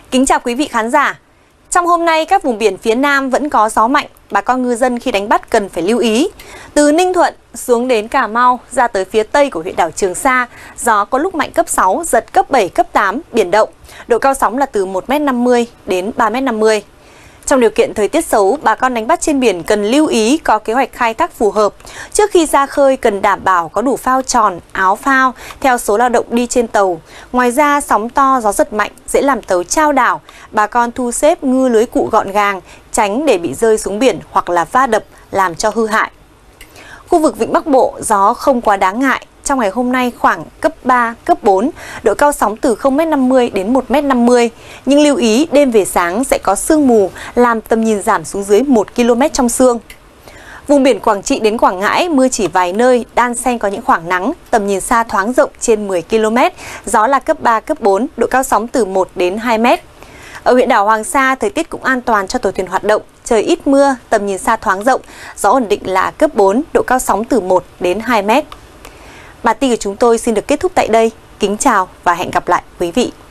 Kính chào quý vị khán giả. Trong hôm nay, các vùng biển phía Nam vẫn có gió mạnh. Bà con ngư dân khi đánh bắt cần phải lưu ý. Từ Ninh Thuận xuống đến Cà Mau, ra tới phía Tây của huyện đảo Trường Sa, gió có lúc mạnh cấp 6, giật cấp 7, cấp 8, biển động. Độ cao sóng là từ 1m50 đến 3m50. Trong điều kiện thời tiết xấu, bà con đánh bắt trên biển cần lưu ý có kế hoạch khai thác phù hợp. Trước khi ra khơi cần đảm bảo có đủ phao tròn, áo phao theo số lao động đi trên tàu. Ngoài ra, sóng to, gió giật mạnh dễ làm tàu chao đảo. Bà con thu xếp ngư lưới cụ gọn gàng, tránh để bị rơi xuống biển hoặc là va đập làm cho hư hại. Khu vực Vịnh Bắc Bộ, gió không quá đáng ngại. Trong ngày hôm nay khoảng cấp 3, cấp 4, độ cao sóng từ 0m50 đến 1m50. Nhưng lưu ý đêm về sáng sẽ có sương mù làm tầm nhìn giảm xuống dưới 1 km trong sương. Vùng biển Quảng Trị đến Quảng Ngãi mưa chỉ vài nơi, đan xen có những khoảng nắng, tầm nhìn xa thoáng rộng trên 10 km, gió là cấp 3, cấp 4, độ cao sóng từ 1 đến 2 m. Ở huyện đảo Hoàng Sa, thời tiết cũng an toàn cho tàu thuyền hoạt động, trời ít mưa, tầm nhìn xa thoáng rộng, gió ổn định là cấp 4, độ cao sóng từ 1 đến 2 m. Bản tin của chúng tôi xin được kết thúc tại đây. Kính chào và hẹn gặp lại quý vị.